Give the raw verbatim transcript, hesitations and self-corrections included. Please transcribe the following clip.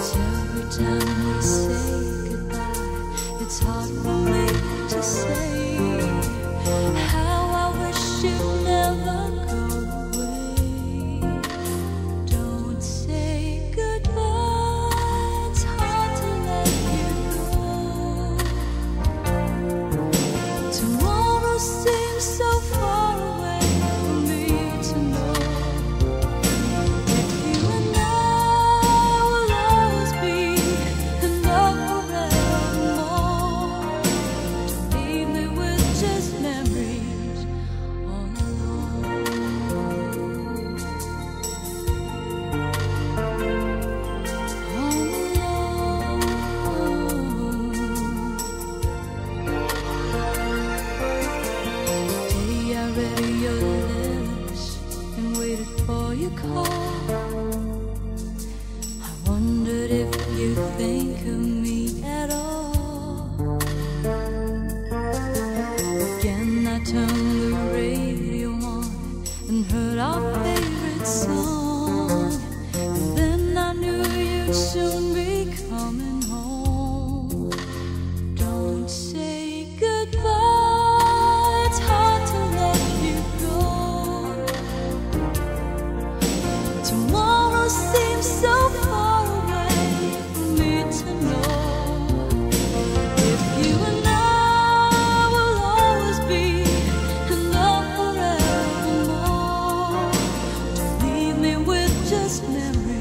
Every time we say goodbye, it's hard for me to say how I wish you'd never go away. Don't say goodbye, it's hard to let you go. Tomorrow seems so far away for me to know. For your call, I wondered if you think of me at all. Again I turned the radio on and heard our favorite song, and then I knew you'd soon be coming home. Don't say goodbye, it's hard to let you go. Tomorrow seems so far away for me to know if you and I will always be in love forevermore. Don't leave me with just memories.